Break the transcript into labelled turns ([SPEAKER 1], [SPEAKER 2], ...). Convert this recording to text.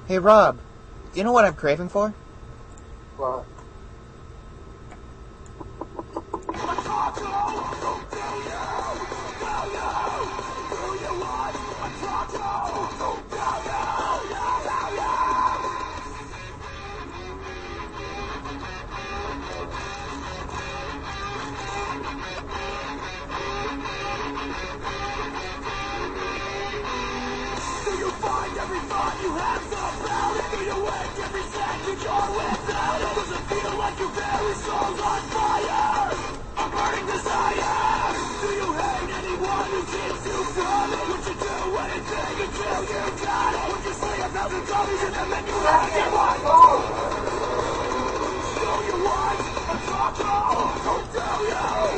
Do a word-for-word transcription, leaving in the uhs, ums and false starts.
[SPEAKER 1] Hey, Rob, you know what I'm craving for?
[SPEAKER 2] What?
[SPEAKER 3] Do you find every thought you have somehow? Do you wake every second you're without it? Does it feel like your very soul's on fire? A burning desire. Do you hate anyone who keeps you from it? Would you do anything until you got it? Would you say a thousand copies and then you have to one more? Do you want a taco? Do you?